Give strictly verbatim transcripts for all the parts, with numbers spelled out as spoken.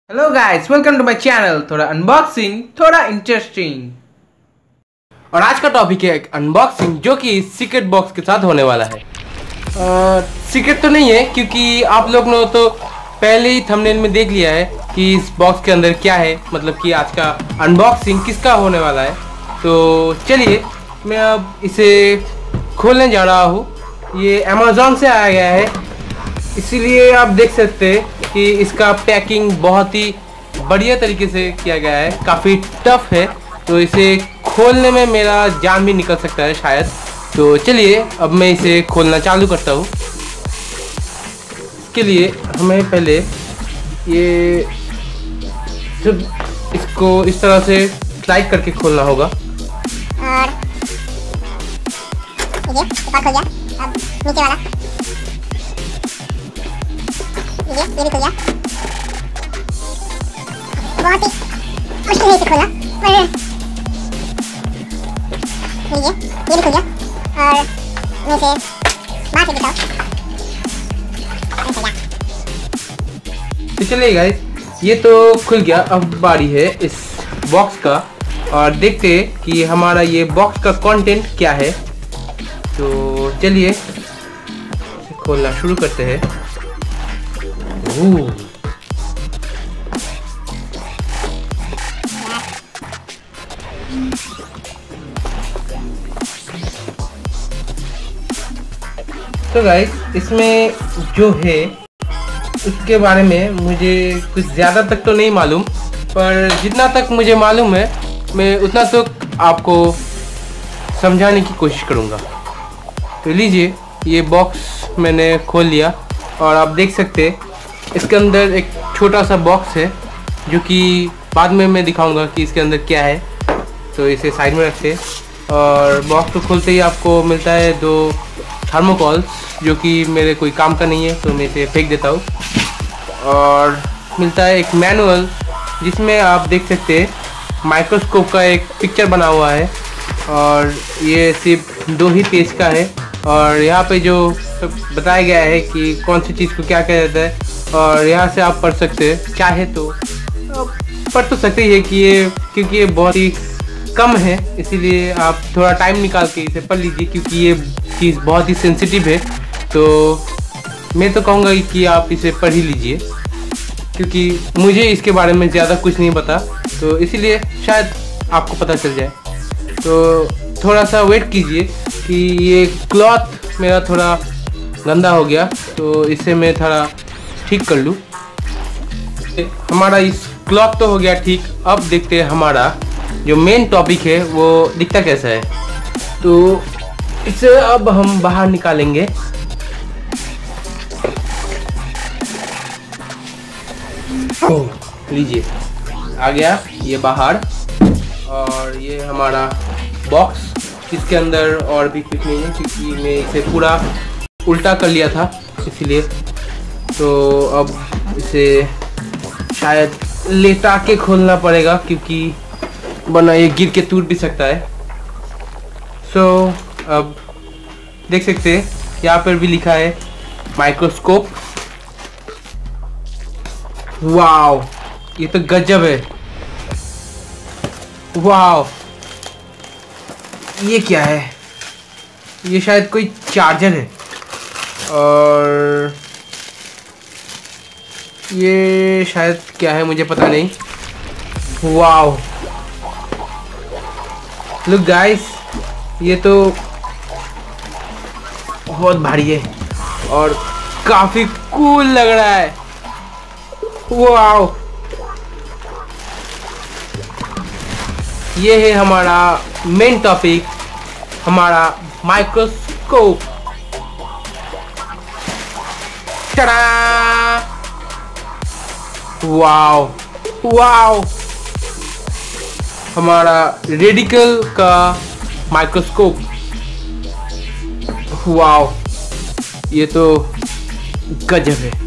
Hello guys, welcome to my channel. थोड़ा unboxing, थोड़ा interesting. और आज का टॉपिक है एक अनबॉक्सिंग जो कि सीक्रेट बॉक्स के साथ होने वाला है। सीक्रेट तो नहीं है क्योंकि आप लोग ने तो पहले ही थंबनेल में देख लिया है कि इस बॉक्स के अंदर क्या है, मतलब कि आज का अनबॉक्सिंग किसका होने वाला है। तो चलिए मैं अब इसे खोलने जा रहा हूँ। ये अमेज़ॉन से आया गया है, इसीलिए आप देख सकते हैं कि इसका पैकिंग बहुत ही बढ़िया तरीके से किया गया है, काफ़ी टफ है, तो इसे खोलने में मेरा जान भी निकल सकता है शायद। तो चलिए अब मैं इसे खोलना चालू करता हूँ। इसके लिए हमें पहले ये सिर्फ इसको इस तरह से स्लाइड करके खोलना होगा। और ये ऊपर खुल गया। अब नीचे वाला ये ये भी खुल गया। बहुत ही मुश्किल है इसे खोलना, पर ये ये भी खुल गया। और मैं इसे बाहर से दिखाऊं। ऐसा गया। तो चलिए गाइस, ये तो खुल गया। अब बारी है इस बॉक्स का, और देखते हैं कि हमारा ये बॉक्स का कंटेंट क्या है। तो चलिए खोलना शुरू करते हैं। ओह, तो गाइस इसमें जो है उसके बारे में मुझे कुछ ज़्यादा तक तो नहीं मालूम, पर जितना तक मुझे मालूम है मैं उतना तक आपको समझाने की कोशिश करूँगा। तो लीजिए, ये बॉक्स मैंने खोल लिया और आप देख सकते हैं इसके अंदर एक छोटा सा बॉक्स है जो कि बाद में मैं दिखाऊंगा कि इसके अंदर क्या है। तो इसे साइड में रखते हैं, और बॉक्स को खोलते ही आपको मिलता है दो थर्मोकॉल्स जो कि मेरे कोई काम का नहीं है, तो मैं इसे फेंक देता हूँ। और मिलता है एक मैनुअल जिसमें आप देख सकते हैं माइक्रोस्कोप का एक पिक्चर बना हुआ है, और ये सिर्फ दो ही पेज का है। और यहाँ पे जो बताया गया है कि कौन सी चीज़ को क्या कहा जाता है, और यहाँ से आप पढ़ सकते हैं, चाहे तो पढ़ तो सकते ही है कि ये क्योंकि ये बहुत ही कम है, इसीलिए आप थोड़ा टाइम निकाल के इसे पढ़ लीजिए, क्योंकि ये चीज़ बहुत ही सेंसिटिव है। तो मैं तो कहूँगा कि आप इसे पढ़ ही लीजिए, क्योंकि मुझे इसके बारे में ज़्यादा कुछ नहीं पता, तो इसीलिए शायद आपको पता चल जाए। तो थोड़ा सा वेट कीजिए कि ये क्लॉथ मेरा थोड़ा गंदा हो गया, तो इसे मैं थोड़ा ठीक कर लूँ। हमारा इस क्लॉथ तो हो गया ठीक। अब देखते हैं हमारा जो मेन टॉपिक है वो दिखता कैसा है। तो इसे अब हम बाहर निकालेंगे। ओह, लीजिए आ गया ये बाहर, और ये हमारा बॉक्स। इसके अंदर और भी कुछ नहीं है क्योंकि मैं इसे पूरा उल्टा कर लिया था, इसीलिए। तो अब इसे शायद लेटा के खोलना पड़ेगा, क्योंकि वरना ये गिर के टूट भी सकता है। सो so, अब देख सकते हैं यहाँ पर भी लिखा है माइक्रोस्कोप। वाओ, ये तो गजब है। वाओ, ये क्या है? ये शायद कोई चार्जर है, और ये शायद क्या है मुझे पता नहीं। वाओ, लुक गाइस, ये तो बहुत भारी है और काफी कूल लग रहा है। वाओ, ये है हमारा मेन टॉपिक, हमारा माइक्रोस्कोप। टडा! वाओ वाओ, हमारा रेडिकल का माइक्रोस्कोप। वाओ, ये तो गजब है।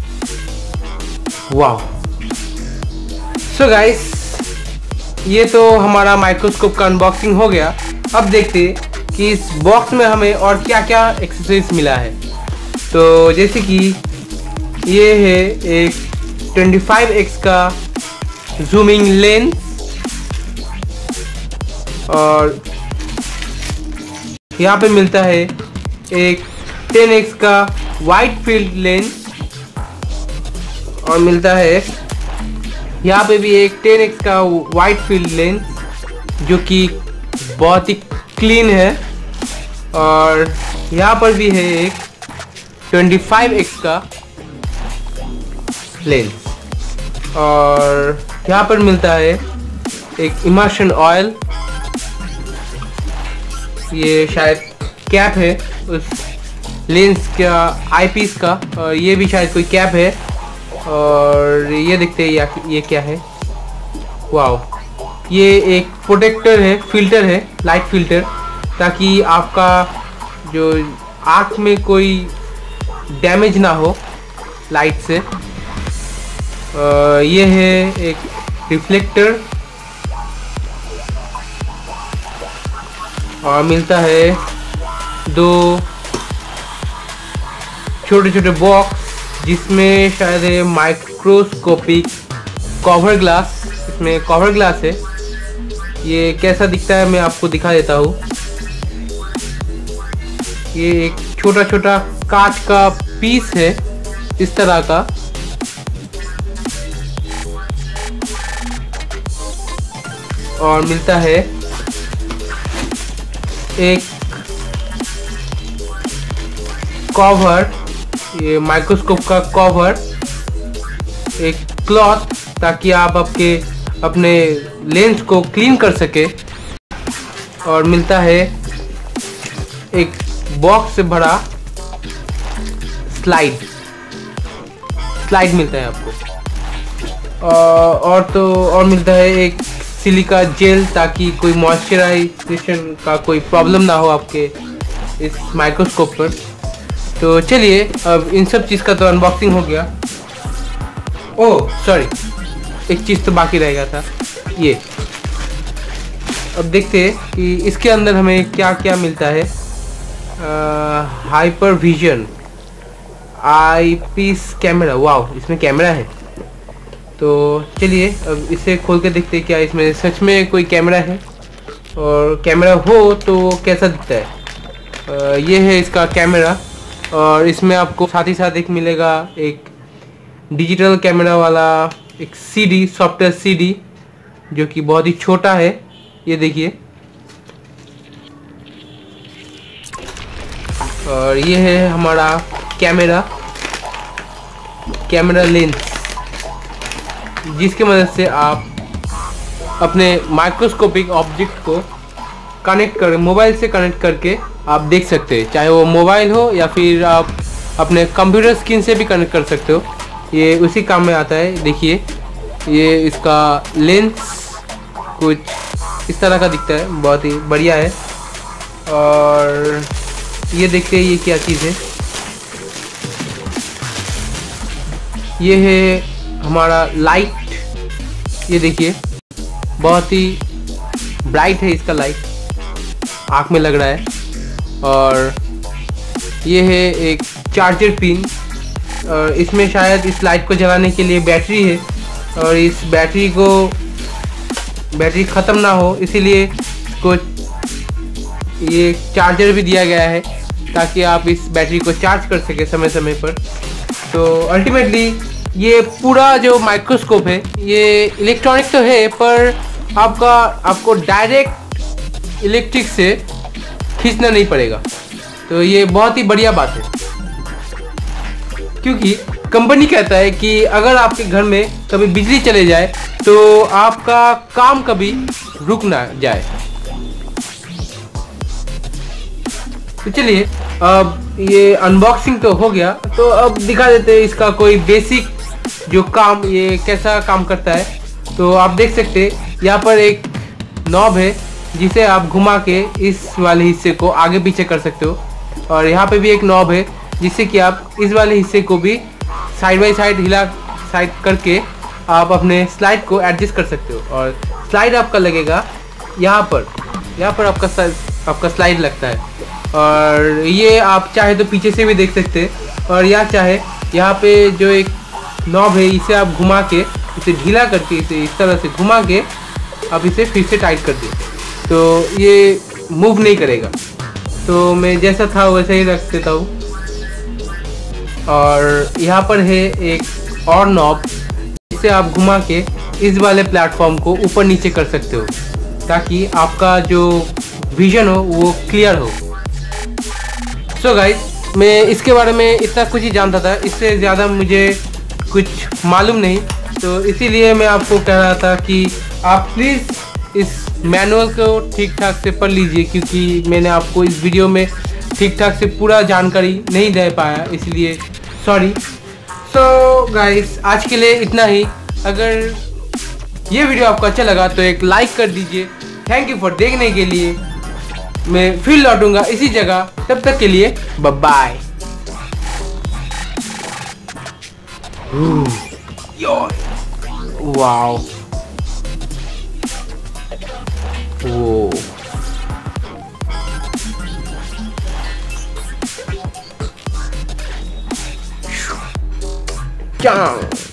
वाओ। सो गाइस, ये तो हमारा माइक्रोस्कोप का अनबॉक्सिंग हो गया। अब देखते हैं कि इस बॉक्स में हमें और क्या क्या एक्सेसरीज मिला है। तो जैसे कि ये है एक ट्वेंटी फाइव एक्स का जूमिंग लेंस और यहाँ पे मिलता है एक टेन एक्स का वाइड फील्ड लेंस और मिलता है यहाँ पे भी एक टेन एक्स का वाइड फील्ड लेंस जो कि बहुत ही क्लीन है। और यहाँ पर भी है एक ट्वेंटी फाइव एक्स का लेंस और यहाँ पर मिलता है एक इमर्शन ऑयल, ये शायद कैप है उस लेंस का आईपीस का और ये भी शायद कोई कैप है। और ये देखते हैं ये क्या है, वाओ, ये एक प्रोटेक्टर है, फिल्टर है, लाइट फिल्टर, ताकि आपका जो आँख में कोई डैमेज ना हो लाइट से। आ, ये है एक रिफ्लेक्टर और मिलता है दो छोटे छोटे बॉक्स जिसमें शायद है माइक्रोस्कोपिक कवर ग्लास, इसमें कवर ग्लास है। ये कैसा दिखता है मैं आपको दिखा देता हूँ। ये एक छोटा छोटा कांच का पीस है इस तरह का और मिलता है एक कवर, ये माइक्रोस्कोप का कवर, एक क्लॉथ ताकि आप आपके अपने लेंस को क्लीन कर सके और मिलता है एक बॉक्स से भरा स्लाइड स्लाइड मिलता है आपको और तो और मिलता है एक सिलिका जेल ताकि कोई मॉइस्चराइजेशन का कोई प्रॉब्लम ना हो आपके इस माइक्रोस्कोप पर। तो चलिए अब इन सब चीज़ का तो अनबॉक्सिंग हो गया। ओह सॉरी, एक चीज़ तो बाकी रह गया था, ये अब देखते हैं कि इसके अंदर हमें क्या क्या मिलता है। Hyper vision eyepiece camera, wow इसमें कैमरा है। तो चलिए अब इसे खोल के देखते हैं क्या इसमें सच में कोई कैमरा है और कैमरा हो तो कैसा दिखता है। आ, ये है इसका कैमरा और इसमें आपको साथ ही साथ एक मिलेगा एक डिजिटल कैमरा वाला एक सीडी, सॉफ्टवेयर सीडी जो कि बहुत ही छोटा है, ये देखिए। और ये है हमारा कैमरा कैमरा लेंस जिसकी मदद से आप अपने माइक्रोस्कोपिक ऑब्जेक्ट को कनेक्ट कर मोबाइल से कनेक्ट करके आप देख सकते हैं, चाहे वो मोबाइल हो या फिर आप अपने कंप्यूटर स्क्रीन से भी कनेक्ट कर सकते हो। ये उसी काम में आता है। देखिए ये इसका लेंस कुछ इस तरह का दिखता है, बहुत ही बढ़िया है। और ये देखते हैं ये क्या चीज़ है, ये है हमारा लाइट, ये देखिए बहुत ही ब्राइट है इसका लाइट, आँख में लग रहा है। और ये है एक चार्जर पिन और इसमें शायद इस लाइट को जलाने के लिए बैटरी है और इस बैटरी को बैटरी ख़त्म ना हो इसीलिए इसको ये चार्जर भी दिया गया है ताकि आप इस बैटरी को चार्ज कर सके समय समय पर। तो अल्टीमेटली ये पूरा जो माइक्रोस्कोप है ये इलेक्ट्रॉनिक तो है पर आपका आपको डायरेक्ट इलेक्ट्रिक से खींचना नहीं पड़ेगा। तो ये बहुत ही बढ़िया बात है क्योंकि कंपनी कहता है कि अगर आपके घर में कभी बिजली चले जाए तो आपका काम कभी रुक ना जाए। तो चलिए अब ये अनबॉक्सिंग तो हो गया, तो अब दिखा देते हैं इसका कोई बेसिक जो काम ये कैसा काम करता है। तो आप देख सकते हैं यहाँ पर एक नॉब है जिसे आप घुमा के इस वाले हिस्से को आगे पीछे कर सकते हो और यहाँ पे भी एक नॉब है जिससे कि आप इस वाले हिस्से को भी साइड बाई साइड हिला साइड करके आप अपने स्लाइड को एडजस्ट कर सकते हो। और स्लाइड आपका लगेगा यहाँ पर, यहाँ पर आपका आपका स्लाइड लगता है और ये आप चाहे तो पीछे से भी देख सकते हैं और या चाहे यहाँ पे जो एक नॉब है, इसे आप घुमा के इसे ढीला करके इसे इस तरह से घुमा के आप इसे फिर से टाइट कर दें तो ये मूव नहीं करेगा। तो मैं जैसा था वैसे ही रख देता हूँ। और यहाँ पर है एक और नॉब, इसे आप घुमा के इस वाले प्लेटफॉर्म को ऊपर नीचे कर सकते हो ताकि आपका जो विजन हो वो क्लियर हो। सो गाइस, मैं इसके बारे में इतना कुछ ही जानता था, इससे ज़्यादा मुझे कुछ मालूम नहीं, तो इसीलिए मैं आपको कह रहा था कि आप प्लीज़ इस मैनुअल को ठीक ठाक से पढ़ लीजिए, क्योंकि मैंने आपको इस वीडियो में ठीक ठाक से पूरा जानकारी नहीं दे पाया, इसलिए सॉरी। सो गाइस, आज के लिए इतना ही। अगर ये वीडियो आपको अच्छा लगा तो एक लाइक कर दीजिए। थैंक यू फॉर देखने के लिए। मैं फिर लौटूंगा इसी जगह, तब तक के लिए बाय बाय। वाओ, वो क्या